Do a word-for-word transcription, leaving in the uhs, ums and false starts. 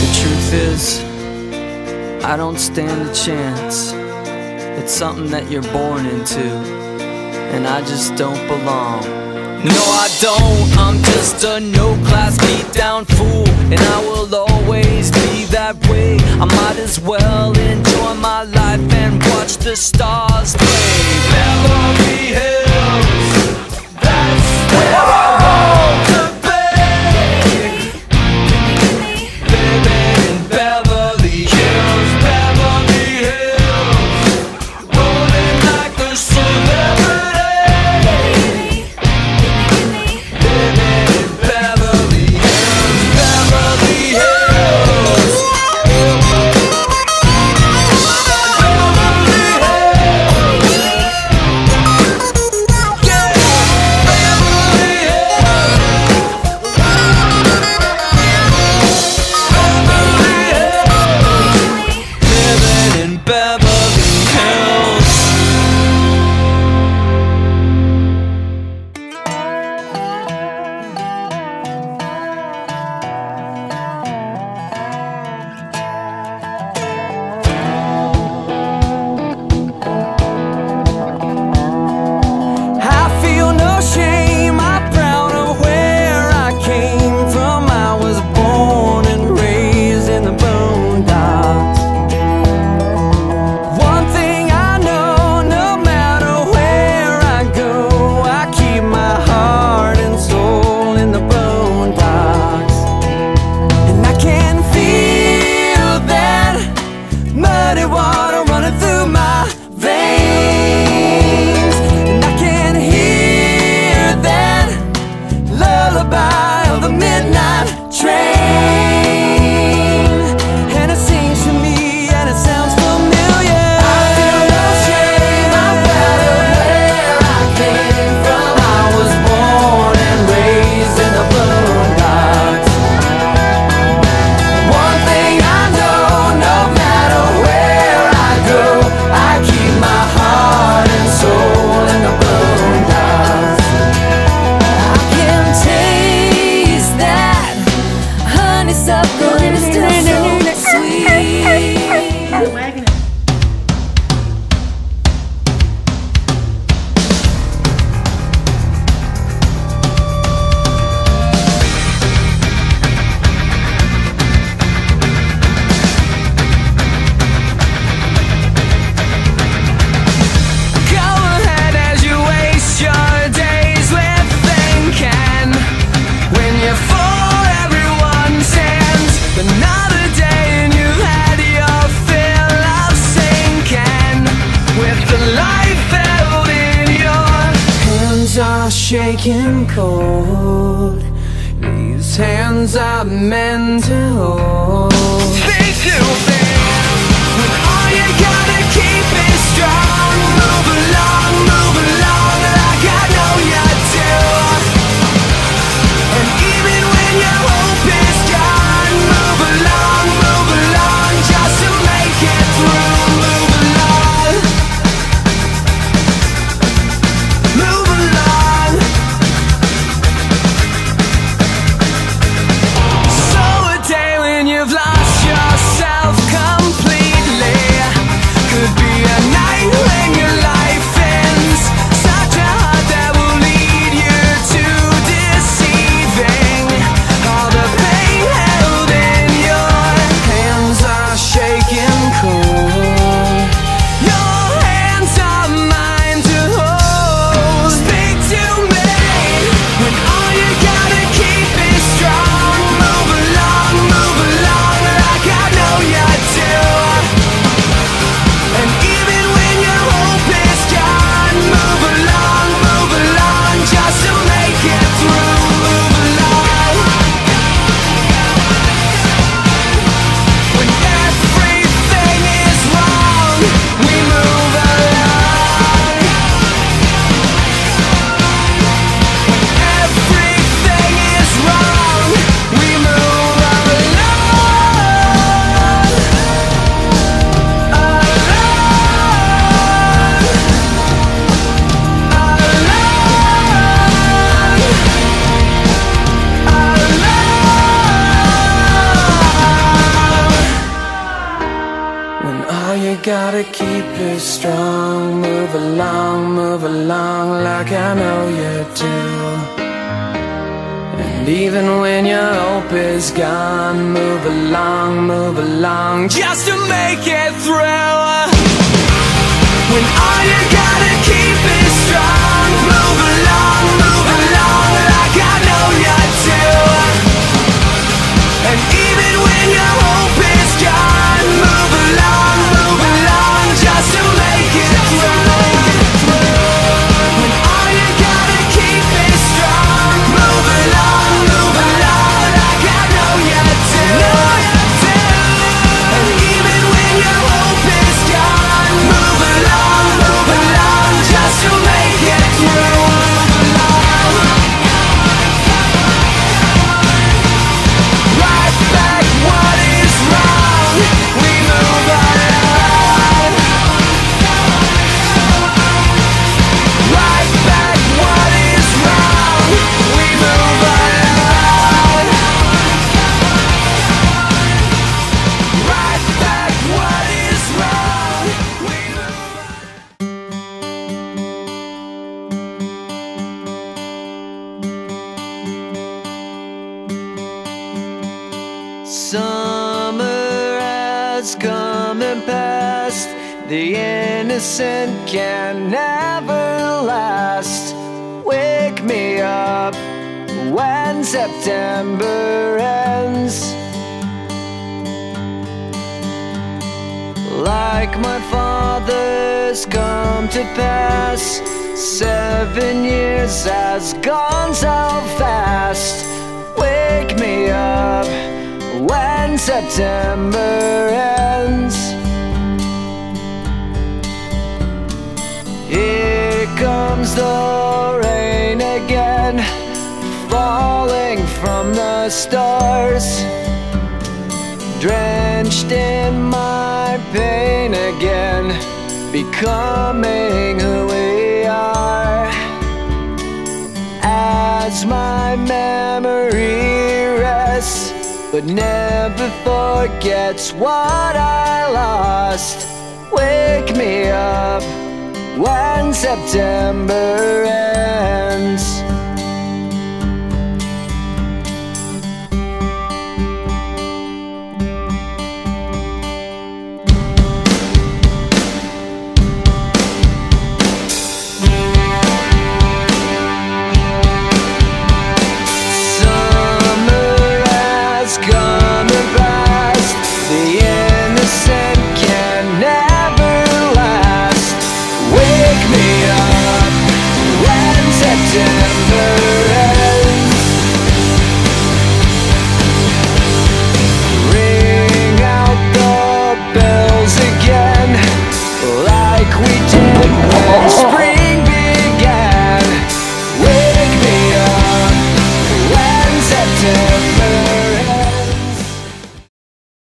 The truth is, I don't stand a chance. It's something that you're born into, and I just don't belong. No, I don't, I'm just a no-class beat-down fool, and I will always be that way. I might as well enjoy my life and watch the stars play. Beverly Hills, that's where I want to be. Living in Beverly Hills, Beverly Hills, rolling like a celebrity. Shaking cold, these hands are meant to hold. Face to face, when all you gotta keep is strong. Move along, move along, like I know you do. And even when your hope is gone, move along, move along, just to make it through. Move along, move along. You've lost yourself. gotta keep it strong. Move along, move along like I know you do. And even when your hope is gone, move along, move along just to make it through. When all you gotta keep is strong, move along, move along like I know you do. And even when your hope is gone, move along, move along just to make it through. When all you gotta keep is strong, move along, move along like I know you do. And even when your hope is gone, move along, move along just to make it through. Right back what is wrong, we move on. Right back what is wrong, we move on. Right back what is wrong, we move on. Summer has come and passed. The innocent can never last. Wake me up when September ends. Like my father's come to pass, seven years has gone so fast. Wake me up when September ends. Here comes the rain again, falling from the stars, drenched in my pain again, becoming who we are. As my memory rests, but never forgets what I lost. Wake me up when September ends.